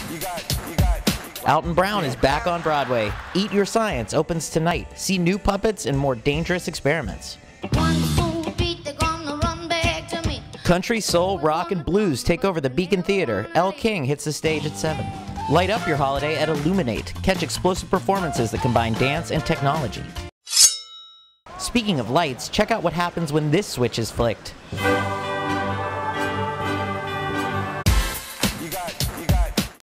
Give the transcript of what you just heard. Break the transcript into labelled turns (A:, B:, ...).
A: Alton Brown is back on Broadway. Eat Your Science opens tonight. See new puppets and more dangerous experiments. Country, soul, rock, and blues take over the Beacon Theater. Elle King hits the stage at 7. Light up your holiday at Illuminate. Catch explosive performances that combine dance and technology. Speaking of lights, check out what happens when this switch is flicked.